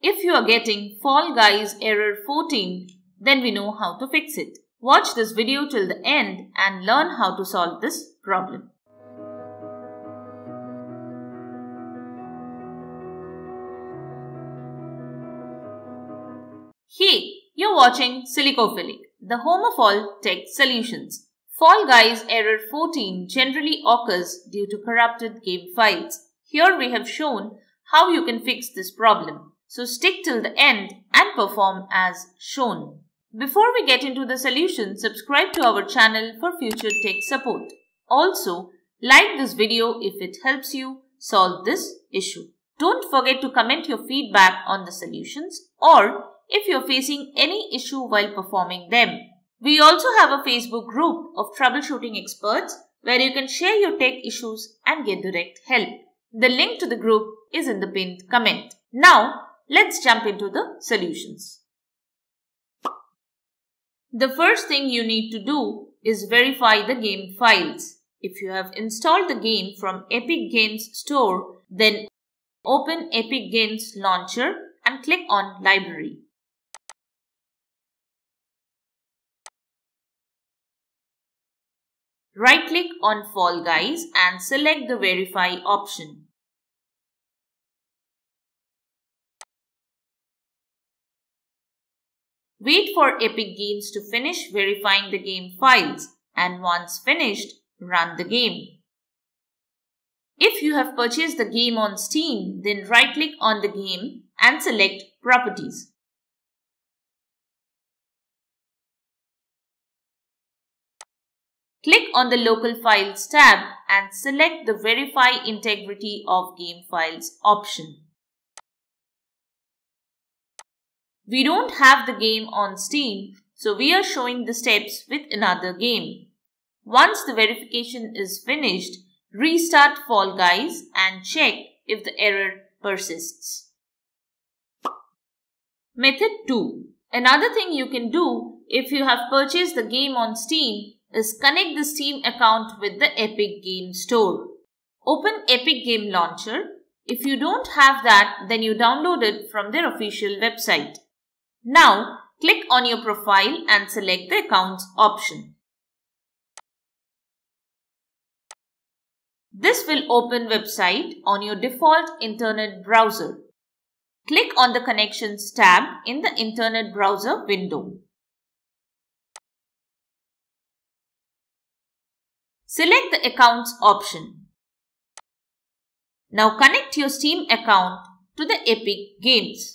If you are getting Fall Guys error 14, then we know how to fix it. Watch this video till the end and learn how to solve this problem. Hey, you're watching Silicophilic, the home of all tech solutions. Fall Guys error 14 generally occurs due to corrupted game files. Here we have shown how you can fix this problem. So stick till the end and perform as shown. Before we get into the solution, subscribe to our channel for future tech support. Also, like this video if it helps you solve this issue. Don't forget to comment your feedback on the solutions or if you're facing any issue while performing them. We also have a Facebook group of troubleshooting experts where you can share your tech issues and get direct help. The link to the group is in the pinned comment. Now, let's jump into the solutions. The first thing you need to do is verify the game files. If you have installed the game from Epic Games Store, then open Epic Games Launcher and click on Library. Right-click on Fall Guys and select the Verify option. Wait for Epic Games to finish verifying the game files, and once finished, run the game. If you have purchased the game on Steam, then right-click on the game and select Properties. Click on the Local Files tab and select the Verify Integrity of Game Files option. We don't have the game on Steam, so we are showing the steps with another game. Once the verification is finished, restart Fall Guys and check if the error persists. Method 2. Another thing you can do if you have purchased the game on Steam is connect the Steam account with the Epic Game Store. Open Epic Game Launcher. If you don't have that, then you download it from their official website. Now, click on your profile and select the Accounts option. This will open website on your default internet browser. Click on the Connections tab in the internet browser window. Select the Accounts option. Now connect your Steam account to the Epic Games.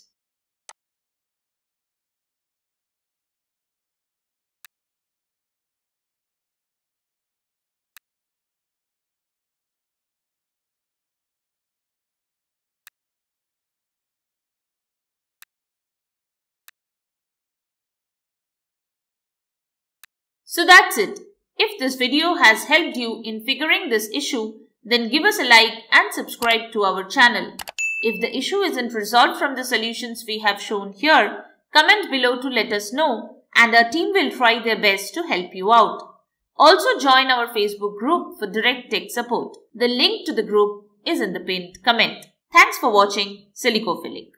So that's it. If this video has helped you in figuring this issue, then give us a like and subscribe to our channel. If the issue isn't resolved from the solutions we have shown here, comment below to let us know and our team will try their best to help you out. Also join our Facebook group for direct tech support. The link to the group is in the pinned comment. Thanks for watching Silicophilic.